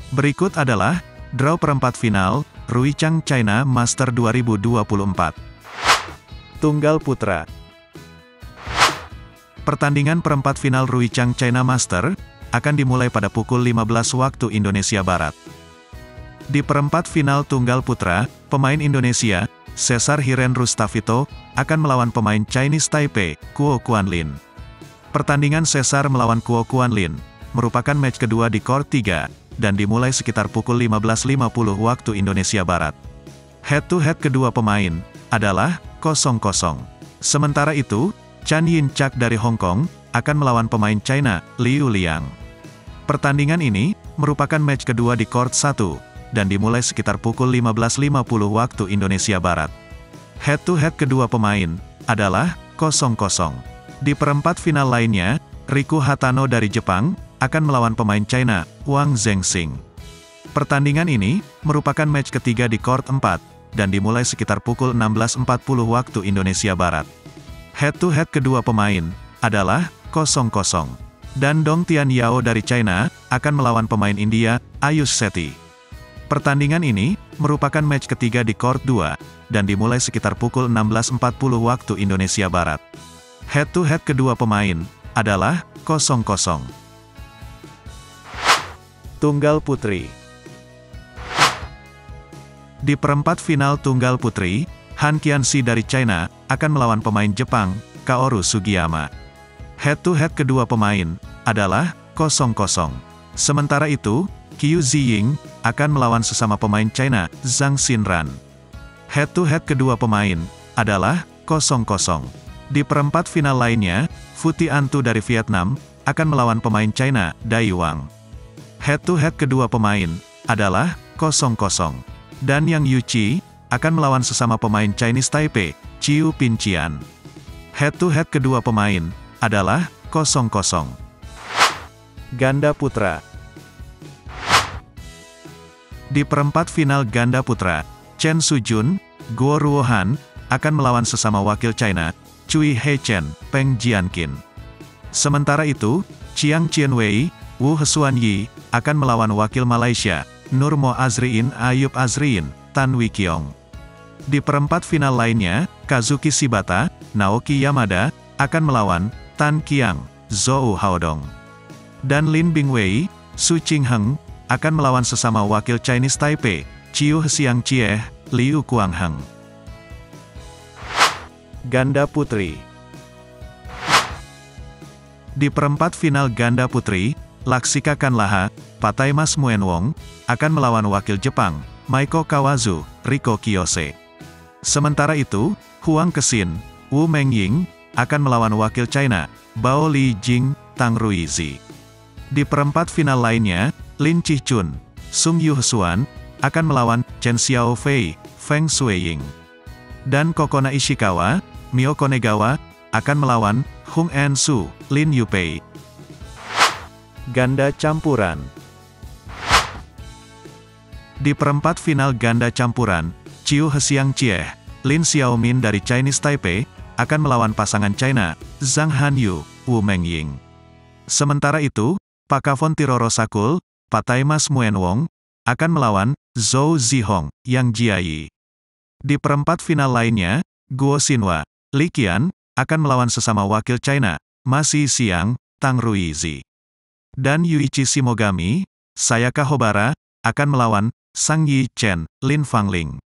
Berikut adalah draw perempat final Ruichang China Master 2024. Tunggal putra. Pertandingan perempat final Ruichang China Master akan dimulai pada pukul 15 waktu Indonesia Barat. Di perempat final tunggal putra, pemain Indonesia, Cesar Hiren Rustavito, akan melawan pemain Chinese Taipei, Kuo Kuanlin. Pertandingan Cesar melawan Kuo Kuanlin merupakan match kedua di court 3, dan dimulai sekitar pukul 15.50 waktu Indonesia Barat. Head-to-head kedua pemain adalah 0-0. Sementara itu, Chan Yin-chak dari Hong Kong akan melawan pemain China, Liu Liang. Pertandingan ini merupakan match kedua di court 1, dan dimulai sekitar pukul 15.50 waktu Indonesia Barat. Head-to-head kedua pemain adalah 0-0. Di perempat final lainnya, Riku Hatano dari Jepang akan melawan pemain China, Wang Zhengxing. Pertandingan ini merupakan match ketiga di court 4, dan dimulai sekitar pukul 16.40 waktu Indonesia Barat. Head-to-head kedua pemain adalah 0-0. Dan Dong Tian Yao dari China akan melawan pemain India, Ayush Sethi. Pertandingan ini merupakan match ketiga di court 2, dan dimulai sekitar pukul 16.40 waktu Indonesia Barat. Head-to-head kedua pemain adalah 0-0. Tunggal putri. Di perempat final tunggal putri, Han Qianxi dari China akan melawan pemain Jepang, Kaoru Sugiyama. Head-to-head kedua pemain adalah 0-0. Sementara itu, Qiu Ziying akan melawan sesama pemain China, Zhang Xinran. Head-to-head kedua pemain adalah 0-0. Di perempat final lainnya, Phu Tiantu dari Vietnam akan melawan pemain China, Dai Wang. Head-to-head kedua pemain adalah 0-0. Dan Yang Yuqi akan melawan sesama pemain Chinese Taipei, Chiu Pinqian. Head-to-head kedua pemain adalah 0-0. Ganda putra. Di perempat final ganda putra, Chen Sujun, Guo Ruohan akan melawan sesama wakil China, Cui Heichen, Peng Jianqin. Sementara itu, Chiang Chien-wei, Wu Hesuan-yi akan melawan wakil Malaysia, Nurmo Azriin Ayub Azriin, Tan Wee Kiong. Di perempat final lainnya, Kazuki Shibata, Naoki Yamada akan melawan Tan Qiang, Zhou Haodong. Dan Lin Bingwei, Su Qingheng akan melawan sesama wakil Chinese Taipei, Chiu Hsiang Chieh, Liu Kuangheng. Ganda putri. Di perempat final ganda putri, Laksika Kanlaha, Pataimas Muenwong akan melawan wakil Jepang, Maiko Kawazu, Riko Kiyose. Sementara itu, Huang Kexin, Wu Mengying akan melawan wakil China, Bao Li Jing, Tang Ruizi. Di perempat final lainnya, Lin Chichun, Sung Yu Hsuan akan melawan Chen Xiaofei, Feng Shuiying. Dan Kokona Ishikawa, Mio Konegawa akan melawan Hung En-su, Lin Yupei. Ganda campuran. Di perempat final ganda campuran, Chiu Hsiang Chieh, Lin Xiaomin dari Chinese Taipei akan melawan pasangan China, Zhang Hanyu, Wu Mengying. Sementara itu, Pakavon Tirorosakul, Pataimas Muenwong akan melawan Zhou Zihong, Yang Jiayi. Di perempat final lainnya, Guo Xinhua, Li Qian akan melawan sesama wakil China, Ma Xixiang, Tang Ruizi. Dan Yuichi Shimogami, Sayaka Hobara akan melawan Sang Yi Chen, Lin Fangling.